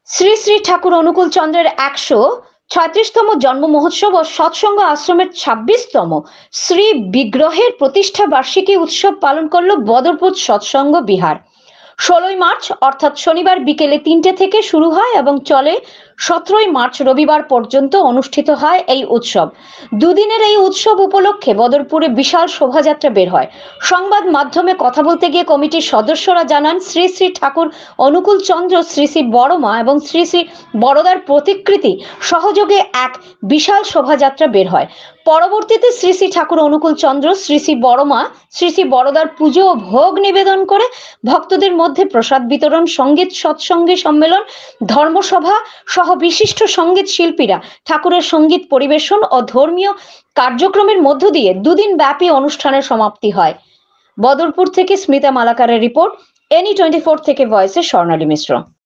শ্রী শ্রী ঠাকুর অনুকূল চন্দ্রের ১৩৬তম জন্ম মহোৎসব ও সৎসঙ্গ আশ্রমের ২৬তম শ্রী বিগ্রহের প্রতিষ্ঠা বার্ষিকী উৎসব পালন করল বদরপুর সৎসঙ্গ বিহার। ১৬ই মার্চ অর্থাৎ শনিবার বিকেলে ৩টে থেকে শুরু হয় এবং চলে ১৭ই মার্চ রবিবার পর্যন্ত অনুষ্ঠিত হয় এই উৎসব। দুদিনের এই উৎসব উপলক্ষে বদরপুরে বিশাল শোভাযাত্রা বের হয়। সংবাদ মাধ্যমে কথা বলতে গিয়ে কমিটির সদস্যরা জানান, শ্রী শ্রী ঠাকুর অনুকূল চন্দ্র, শ্রী শ্রী বড়মা এবং শ্রী শ্রী বড়দার প্রতিকৃতি সহযোগে এক বিশাল শোভাযাত্রা বের হয়। পরবর্তীতে শ্রী শ্রী ঠাকুর অনুকূল চন্দ্র, শ্রী শ্রী বড়মা, শ্রী শ্রী বড়দার পুজো ও ভোগ নিবেদন করে ভক্তদের মধ্যে প্রসাদ বিতরণ, সঙ্গীত সৎসঙ্গে সম্মেলন, ধর্মসভা সহ বিশিষ্ট সঙ্গীত শিল্পীরা ঠাকুরের সঙ্গীত পরিবেশন ও ধর্মীয় কার্যক্রমের মধ্য দিয়ে দুদিন ব্যাপী অনুষ্ঠানের সমাপ্তি হয়। বদরপুর থেকে স্মিতা মালাকারের রিপোর্ট, এনি 24 থেকে ভয়েসে স্বর্ণালী মিশ্র।